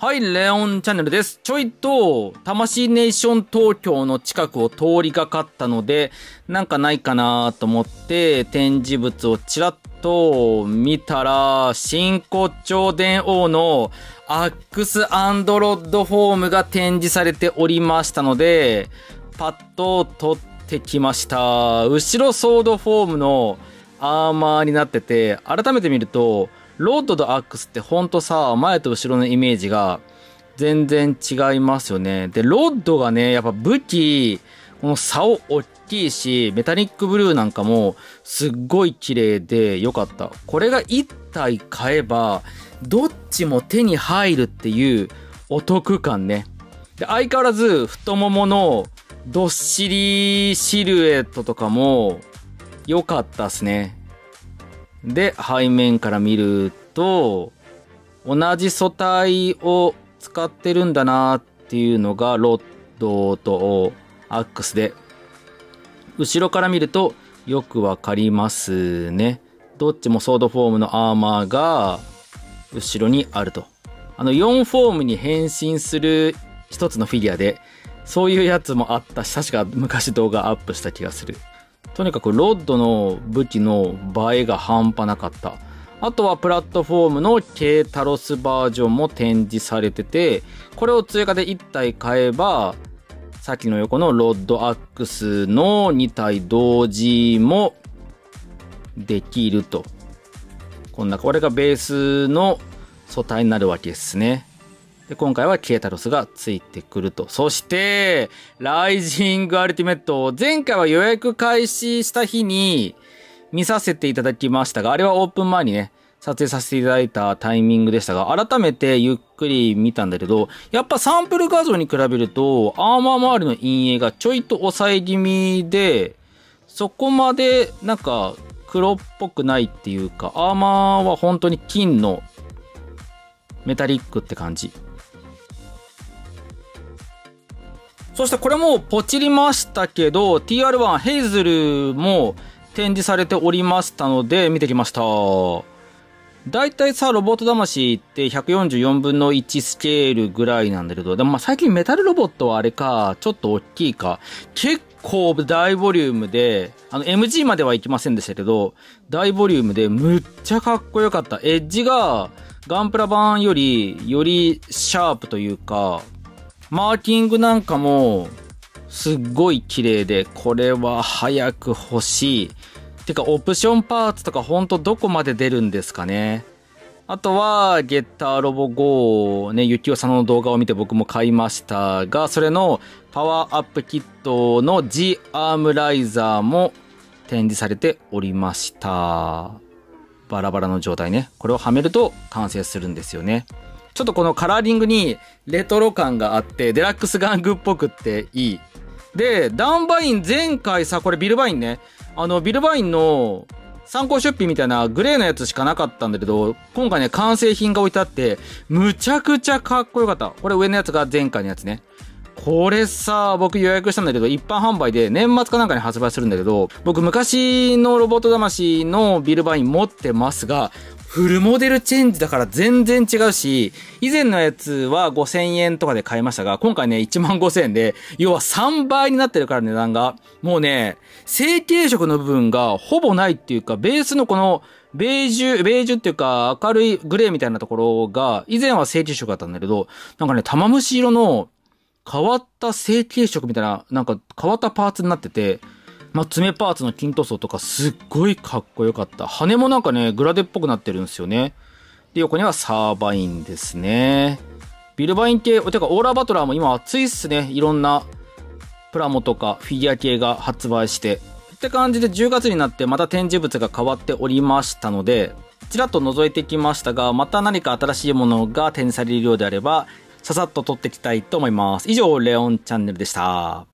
はい、レオンチャンネルです。ちょいと、魂ネーション東京の近くを通りがかったので、なんかないかなと思って、展示物をちらっと見たら、真骨頂電王のアックスアンドロッドフォームが展示されておりましたので、パッと取ってきました。後ろソードフォームのアーマーになってて、改めて見ると、ロッドとアックスってほんとさ、前と後ろのイメージが全然違いますよね。で、ロッドがね、やっぱ武器、この竿大きいし、メタリックブルーなんかもすっごい綺麗で良かった。これが1体買えば、どっちも手に入るっていうお得感ね。で、相変わらず太もものどっしりシルエットとかも良かったっすね。で、背面から見ると、同じ素体を使ってるんだなっていうのがロッドとアックスで、後ろから見るとよくわかりますね。どっちもソードフォームのアーマーが後ろにあると。4フォームに変身する一つのフィギュアで、そういうやつもあったし、確か昔動画アップした気がする。とにかくロッドの武器の映えが半端なかった。あとはプラットフォームのケータロスバージョンも展示されてて、これを追加で1体買えば、さっきの横のロッドアックスの2体同時もできると。これがベースの素体になるわけですね。で、今回はケータロスがついてくると。そして、ライジングアルティメット。前回は予約開始した日に見させていただきましたが、あれはオープン前にね、撮影させていただいたタイミングでしたが、改めてゆっくり見たんだけど、やっぱサンプル画像に比べると、アーマー周りの陰影がちょいと抑え気味で、そこまでなんか黒っぽくないっていうか、アーマーは本当に金のメタリックって感じ。そしてこれもポチりましたけど、TR1 ヘイズルも展示されておりましたので見てきました。だいたいさ、ロボット魂って144分の1スケールぐらいなんだけど、でも最近メタルロボットはあれか、ちょっと大きいか。結構大ボリュームで、MG までは行きませんでしたけど、大ボリュームでむっちゃかっこよかった。エッジがガンプラ版よりシャープというか、マーキングなんかもすっごい綺麗で、これは早く欲しい。てかオプションパーツとかほんとどこまで出るんですかね。あとはゲッターロボ5ね、ゆきおさんの動画を見て僕も買いましたが、それのパワーアップキットの G アームライザーも展示されておりました。バラバラの状態ね。これをはめると完成するんですよね。ちょっとこのカラーリングにレトロ感があって、デラックス玩具っぽくっていい。で、ダンバイン前回さ、これビルバインね。ビルバインの参考出品みたいなグレーのやつしかなかったんだけど、今回ね、完成品が置いてあって、むちゃくちゃかっこよかった。これ上のやつが前回のやつね。これさ、僕予約したんだけど、一般販売で年末かなんかに発売するんだけど、僕昔のロボット魂のビルバイン持ってますが、フルモデルチェンジだから全然違うし、以前のやつは5000円とかで買いましたが、今回ね、15000円で、要は3倍になってるから値段が。もうね、成型色の部分がほぼないっていうか、ベースのこの、ベージュっていうか明るいグレーみたいなところが、以前は成型色だったんだけど、なんかね、玉虫色の変わった成型色みたいな、なんか変わったパーツになってて、爪パーツの金塗装とかすっごいかっこよかった。羽もなんかね、グラデっぽくなってるんですよね。で、横にはサーバインですね。ビルバイン系、てかオーラーバトラーも今熱いっすね。いろんなプラモとかフィギュア系が発売して。って感じで10月になってまた展示物が変わっておりましたので、ちらっと覗いてきましたが、また何か新しいものが展示されるようであれば、ささっと撮っていきたいと思います。以上、レオンチャンネルでした。